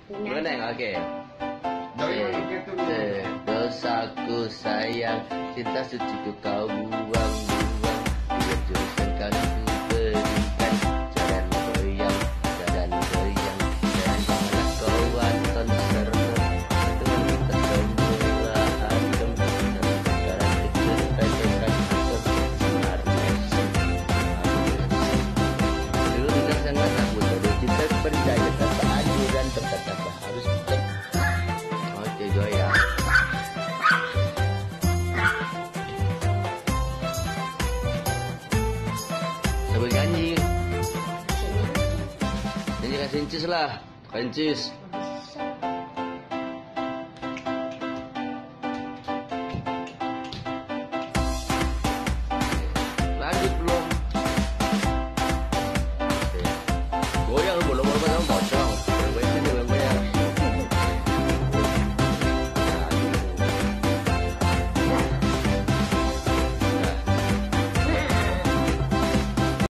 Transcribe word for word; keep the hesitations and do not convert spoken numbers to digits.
Meneng, oke. Eh, dosaku sayang, cinta suciku kau buang-buang. Bila dosa kan ku berikan, jangan goyang, jangan goyang, jangan malah kau anton serem. Dengan kita semula adem, dan sekarang kita rasakan asam sinar mesem. Dulu kita sangat takut, tapi kita percaya tanpa anjuran tempat apa harus kita. Oke, goyang. Sebagai anjing. Ini kasih incis lah, kencis.